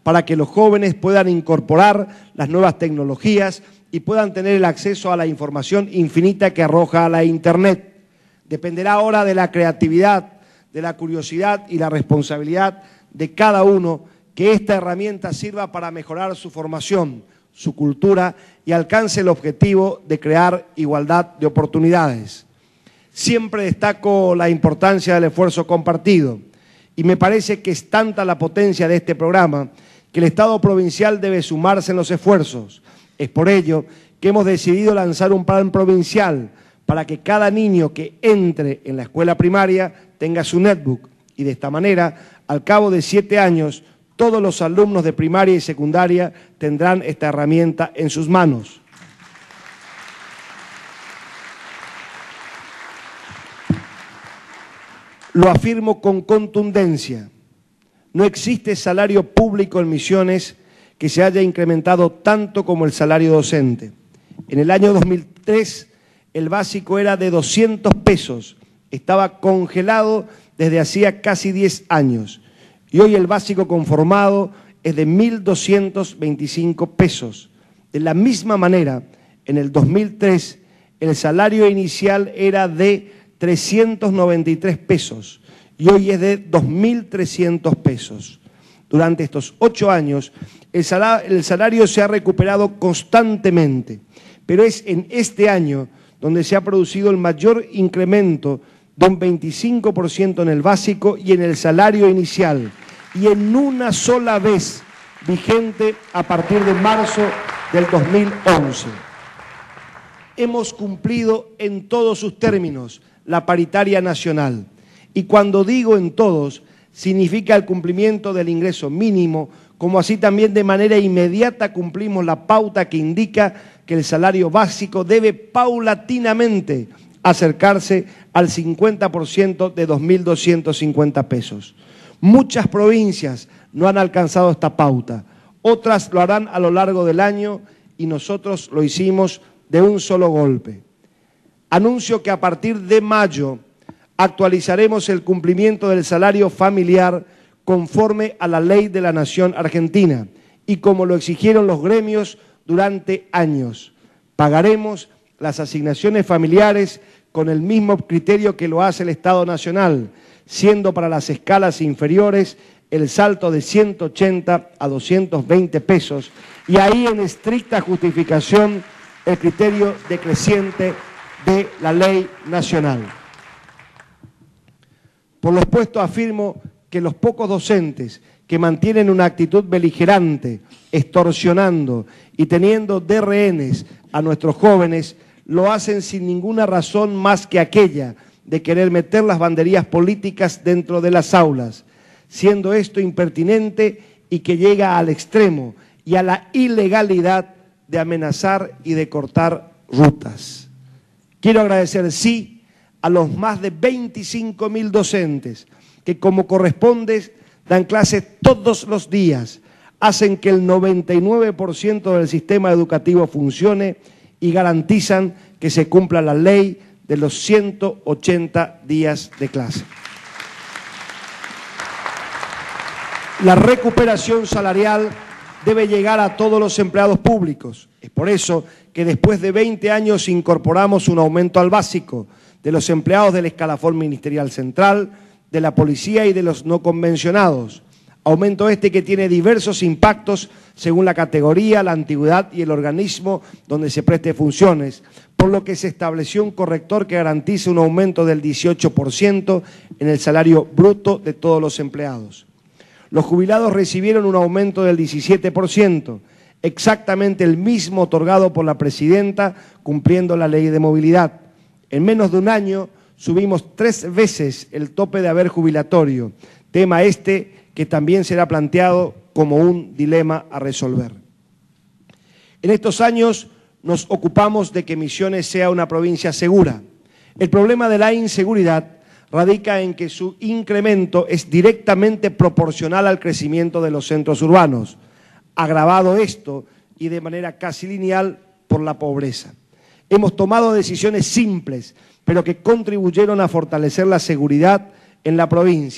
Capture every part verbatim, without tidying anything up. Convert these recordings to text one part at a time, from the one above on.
para que los jóvenes puedan incorporar las nuevas tecnologías y puedan tener el acceso a la información infinita que arroja la Internet. Dependerá ahora de la creatividad, de la curiosidad y la responsabilidad de cada uno que esta herramienta sirva para mejorar su formación, su cultura y alcance el objetivo de crear igualdad de oportunidades. Siempre destaco la importancia del esfuerzo compartido y me parece que es tanta la potencia de este programa que el Estado provincial debe sumarse en los esfuerzos. Es por ello que hemos decidido lanzar un plan provincial para que cada niño que entre en la escuela primaria tenga su netbook y de esta manera, al cabo de siete años, todos los alumnos de primaria y secundaria tendrán esta herramienta en sus manos. Lo afirmo con contundencia. No existe salario público en Misiones que se haya incrementado tanto como el salario docente. En el año dos mil tres, el básico era de doscientos pesos. Estaba congelado desde hacía casi diez años. Y hoy el básico conformado es de mil doscientos veinticinco pesos. De la misma manera, en el dos mil tres, el salario inicial era de trescientos noventa y tres pesos y hoy es de dos mil trescientos pesos. Durante estos ocho años, el salario, el salario se ha recuperado constantemente, pero es en este año donde se ha producido el mayor incremento de un veinticinco por ciento en el básico y en el salario inicial, y en una sola vez, vigente a partir de marzo del dos mil once. Hemos cumplido en todos sus términos la paritaria nacional, y cuando digo en todos, significa el cumplimiento del ingreso mínimo, como así también de manera inmediata cumplimos la pauta que indica que el salario básico debe paulatinamente acercarse al cincuenta por ciento de dos mil doscientos cincuenta pesos. Muchas provincias no han alcanzado esta pauta, otras lo harán a lo largo del año y nosotros lo hicimos de un solo golpe. Anuncio que a partir de mayo actualizaremos el cumplimiento del salario familiar conforme a la ley de la Nación Argentina y como lo exigieron los gremios durante años. Pagaremos las asignaciones familiares con el mismo criterio que lo hace el Estado Nacional, siendo para las escalas inferiores el salto de ciento ochenta a doscientos veinte pesos y ahí en estricta justificación el criterio decreciente de la ley nacional. Por lo expuesto afirmo que los pocos docentes que mantienen una actitud beligerante, extorsionando y teniendo de rehenes a nuestros jóvenes, lo hacen sin ninguna razón más que aquella de querer meter las banderías políticas dentro de las aulas, siendo esto impertinente y que llega al extremo y a la ilegalidad de amenazar y de cortar rutas. Quiero agradecer, sí, a los más de veinticinco mil docentes que, como corresponde, dan clases todos los días, hacen que el noventa y nueve por ciento del sistema educativo funcione y garantizan que se cumpla la ley de los ciento ochenta días de clase. La recuperación salarial debe llegar a todos los empleados públicos. Es por eso que después de veinte años incorporamos un aumento al básico de los empleados del escalafón ministerial central, de la policía y de los no convencionados. Aumento este que tiene diversos impactos según la categoría, la antigüedad y el organismo donde se preste funciones, por lo que se estableció un corrector que garantice un aumento del dieciocho por ciento en el salario bruto de todos los empleados. Los jubilados recibieron un aumento del diecisiete por ciento, exactamente el mismo otorgado por la presidenta, cumpliendo la ley de movilidad. En menos de un año subimos tres veces el tope de haber jubilatorio, tema este que también será planteado como un dilema a resolver. En estos años nos ocupamos de que Misiones sea una provincia segura. El problema de la inseguridad radica en que su incremento es directamente proporcional al crecimiento de los centros urbanos, agravado esto y de manera casi lineal por la pobreza. Hemos tomado decisiones simples, pero que contribuyeron a fortalecer la seguridad en la provincia.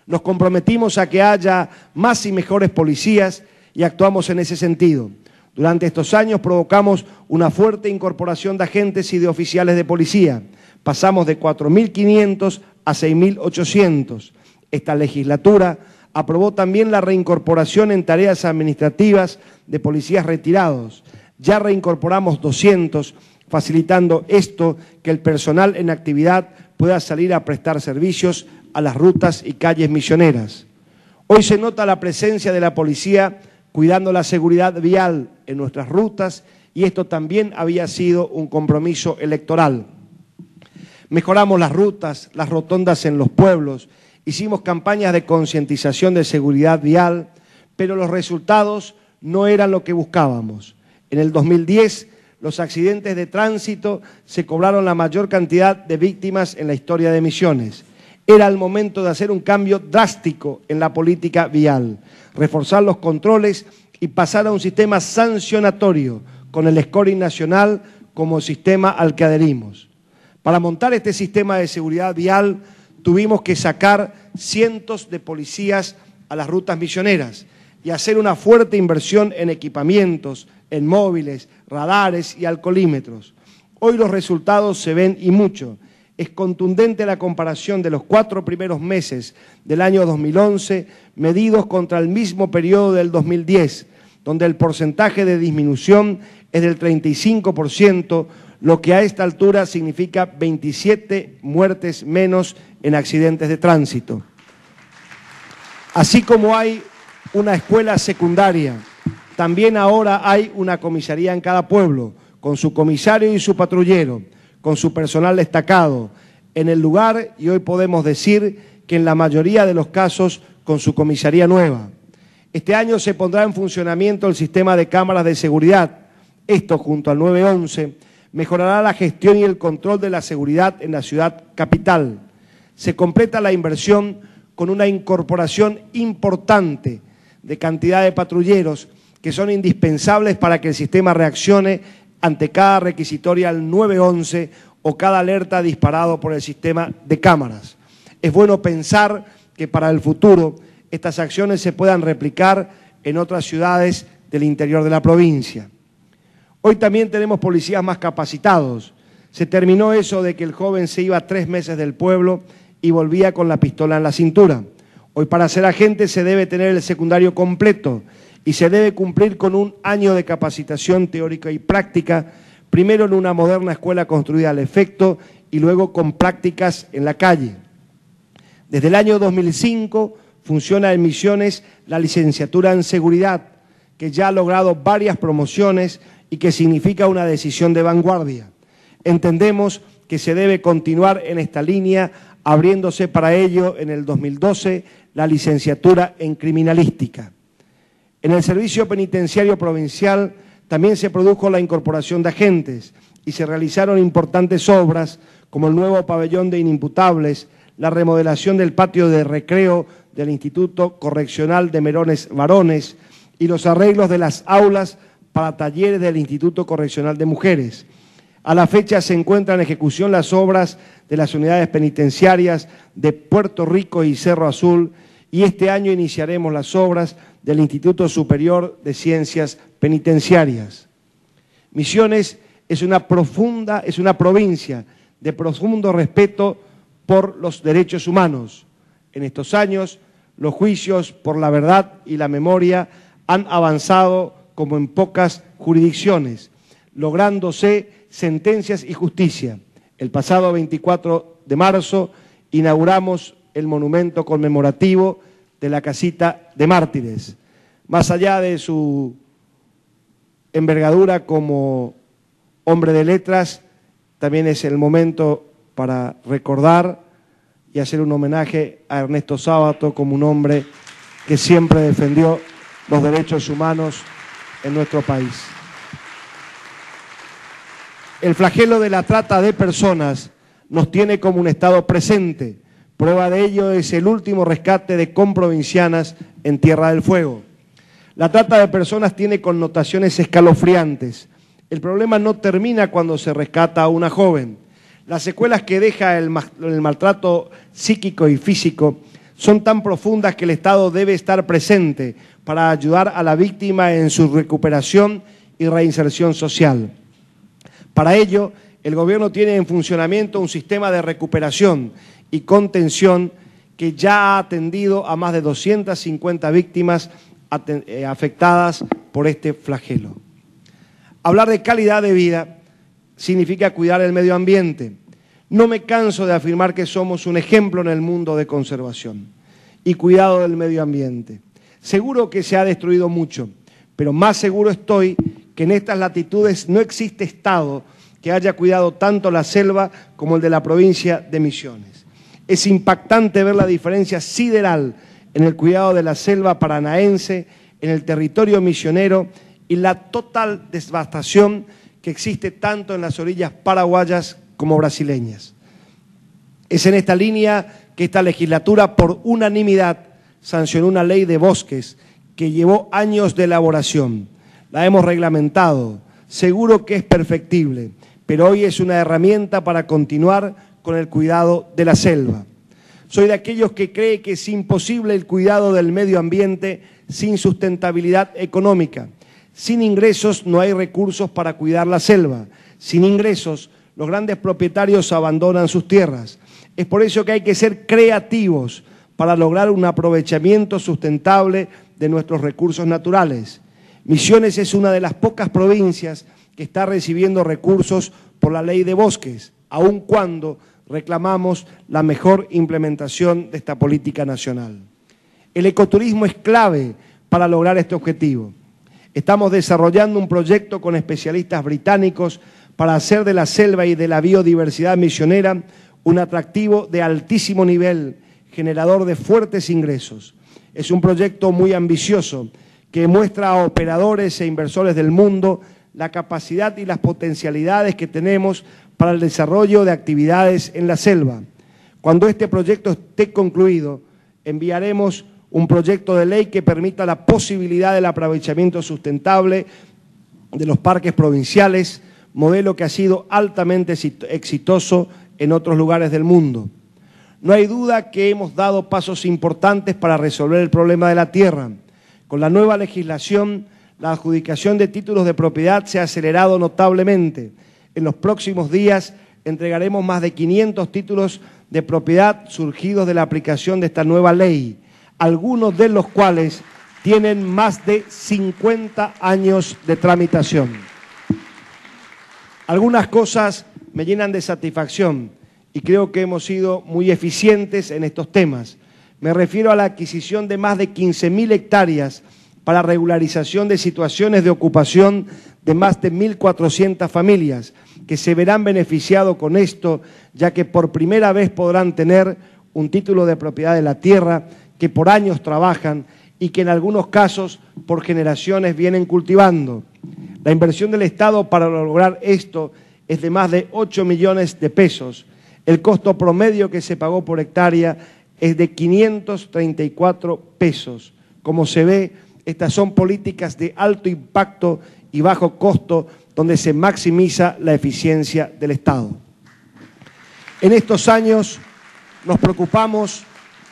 Nos comprometimos a que haya más y mejores policías y actuamos en ese sentido. Durante estos años provocamos una fuerte incorporación de agentes y de oficiales de policía. Pasamos de cuatro mil quinientos a seis mil ochocientos. Esta legislatura aprobó también la reincorporación en tareas administrativas de policías retirados. Ya reincorporamos doscientos, facilitando esto que el personal en actividad pueda salir a prestar servicios a las rutas y calles misioneras. Hoy se nota la presencia de la policía cuidando la seguridad vial en nuestras rutas y esto también había sido un compromiso electoral. Mejoramos las rutas, las rotondas en los pueblos, hicimos campañas de concientización de seguridad vial, pero los resultados no eran lo que buscábamos. En el dos mil diez, los accidentes de tránsito se cobraron la mayor cantidad de víctimas en la historia de Misiones. Era el momento de hacer un cambio drástico en la política vial, reforzar los controles y pasar a un sistema sancionatorio con el scoring nacional como sistema al que adherimos. Para montar este sistema de seguridad vial tuvimos que sacar cientos de policías a las rutas misioneras y hacer una fuerte inversión en equipamientos, en móviles, radares y alcoholímetros. Hoy los resultados se ven y mucho. Es contundente la comparación de los cuatro primeros meses del año dos mil once medidos contra el mismo periodo del dos mil diez, donde el porcentaje de disminución es del treinta y cinco por ciento, lo que a esta altura significa veintisiete muertes menos en accidentes de tránsito. Así como hay una escuela secundaria, también ahora hay una comisaría en cada pueblo, con su comisario y su patrullero, con su personal destacado, en el lugar, y hoy podemos decir que en la mayoría de los casos con su comisaría nueva. Este año se pondrá en funcionamiento el sistema de cámaras de seguridad. Esto, junto al nueve once, mejorará la gestión y el control de la seguridad en la ciudad capital. Se completa la inversión con una incorporación importante de cantidad de patrulleros que son indispensables para que el sistema reaccione ante cada requisitoria al nueve once o cada alerta disparado por el sistema de cámaras. Es bueno pensar que para el futuro estas acciones se puedan replicar en otras ciudades del interior de la provincia. Hoy también tenemos policías más capacitados. Se terminó eso de que el joven se iba tres meses del pueblo y volvía con la pistola en la cintura. Hoy para ser agente se debe tener el secundario completo y se debe cumplir con un año de capacitación teórica y práctica, primero en una moderna escuela construida al efecto y luego con prácticas en la calle. Desde el año dos mil cinco funciona en Misiones la licenciatura en seguridad, que ya ha logrado varias promociones y que significa una decisión de vanguardia. Entendemos que se debe continuar en esta línea, abriéndose para ello en el dos mil doce la licenciatura en criminalística. En el Servicio Penitenciario Provincial también se produjo la incorporación de agentes y se realizaron importantes obras como el nuevo pabellón de inimputables, la remodelación del patio de recreo del Instituto Correccional de Merones Varones y los arreglos de las aulas para talleres del Instituto Correccional de Mujeres. A la fecha se encuentran en ejecución las obras de las unidades penitenciarias de Puerto Rico y Cerro Azul y este año iniciaremos las obras del Instituto Superior de Ciencias Penitenciarias. Misiones es una profunda, es una provincia de profundo respeto por los derechos humanos. En estos años, los juicios por la verdad y la memoria han avanzado como en pocas jurisdicciones, lográndose sentencias y justicia. El pasado veinticuatro de marzo inauguramos el monumento conmemorativo de la Casita de Mártires. Más allá de su envergadura como hombre de letras, también es el momento para recordar y hacer un homenaje a Ernesto Sábato como un hombre que siempre defendió los derechos humanos en nuestro país. El flagelo de la trata de personas nos tiene como un estado presente. Prueba de ello es el último rescate de comprovincianas en Tierra del Fuego. La trata de personas tiene connotaciones escalofriantes. El problema no termina cuando se rescata a una joven. Las secuelas que deja el, el maltrato psíquico y físico son tan profundas que el Estado debe estar presente para ayudar a la víctima en su recuperación y reinserción social. Para ello, el Gobierno tiene en funcionamiento un sistema de recuperación y contención que ya ha atendido a más de doscientas cincuenta víctimas afectadas por este flagelo. Hablar de calidad de vida significa cuidar el medio ambiente. No me canso de afirmar que somos un ejemplo en el mundo de conservación y cuidado del medio ambiente. Seguro que se ha destruido mucho, pero más seguro estoy que en estas latitudes no existe Estado que haya cuidado tanto la selva como el de la provincia de Misiones. Es impactante ver la diferencia sideral en el cuidado de la selva paranaense, en el territorio misionero y la total devastación que existe tanto en las orillas paraguayas como brasileñas. Es en esta línea que esta legislatura, por unanimidad, sancionó una ley de bosques que llevó años de elaboración. La hemos reglamentado, seguro que es perfectible, pero hoy es una herramienta para continuar con el cuidado de la selva. Soy de aquellos que cree que es imposible el cuidado del medio ambiente sin sustentabilidad económica. Sin ingresos no hay recursos para cuidar la selva. Sin ingresos, los grandes propietarios abandonan sus tierras. Es por eso que hay que ser creativos para lograr un aprovechamiento sustentable de nuestros recursos naturales. Misiones es una de las pocas provincias que está recibiendo recursos por la ley de bosques, aun cuando reclamamos la mejor implementación de esta política nacional. El ecoturismo es clave para lograr este objetivo. Estamos desarrollando un proyecto con especialistas británicos para hacer de la selva y de la biodiversidad misionera un atractivo de altísimo nivel, generador de fuertes ingresos. Es un proyecto muy ambicioso que muestra a operadores e inversores del mundo la capacidad y las potencialidades que tenemos para el desarrollo de actividades en la selva. Cuando este proyecto esté concluido, enviaremos un proyecto de ley que permita la posibilidad del aprovechamiento sustentable de los parques provinciales, modelo que ha sido altamente exitoso en otros lugares del mundo. No hay duda que hemos dado pasos importantes para resolver el problema de la tierra. Con la nueva legislación, la adjudicación de títulos de propiedad se ha acelerado notablemente. En los próximos días entregaremos más de quinientos títulos de propiedad surgidos de la aplicación de esta nueva ley, algunos de los cuales tienen más de cincuenta años de tramitación. Algunas cosas me llenan de satisfacción y creo que hemos sido muy eficientes en estos temas. Me refiero a la adquisición de más de quince mil hectáreas para regularización de situaciones de ocupación de más de mil cuatrocientas familias, que se verán beneficiados con esto, ya que por primera vez podrán tener un título de propiedad de la tierra, que por años trabajan y que en algunos casos por generaciones vienen cultivando. La inversión del Estado para lograr esto es de más de ocho millones de pesos. El costo promedio que se pagó por hectárea es de quinientos treinta y cuatro pesos. Como se ve, estas son políticas de alto impacto y bajo costo donde se maximiza la eficiencia del Estado. En estos años nos preocupamos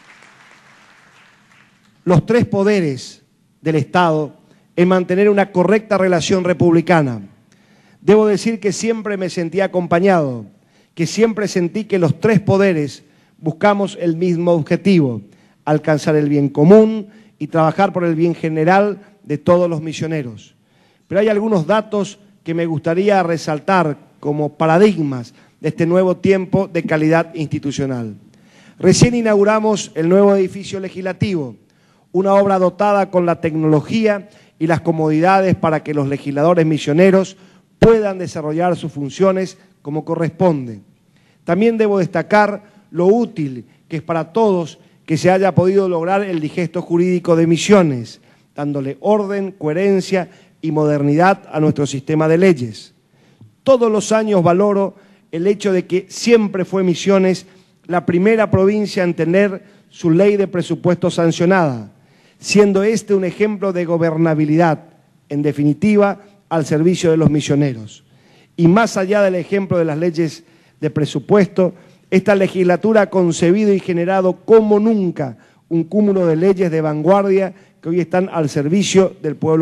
los tres poderes del Estado en mantener una correcta relación republicana. Debo decir que siempre me sentí acompañado, que siempre sentí que los tres poderes buscamos el mismo objetivo, alcanzar el bien común y trabajar por el bien general de todos los misioneros. Pero hay algunos datos que me gustaría resaltar como paradigmas de este nuevo tiempo de calidad institucional. Recién inauguramos el nuevo edificio legislativo, una obra dotada con la tecnología y las comodidades para que los legisladores misioneros puedan desarrollar sus funciones como corresponde. También debo destacar lo útil que es para todos que se haya podido lograr el digesto jurídico de Misiones, dándole orden, coherencia y modernidad a nuestro sistema de leyes. Todos los años valoro el hecho de que siempre fue Misiones la primera provincia en tener su ley de presupuesto sancionada, siendo este un ejemplo de gobernabilidad, en definitiva, al servicio de los misioneros. Y más allá del ejemplo de las leyes de presupuesto, esta legislatura ha concebido y generado como nunca un cúmulo de leyes de vanguardia que hoy están al servicio del pueblo.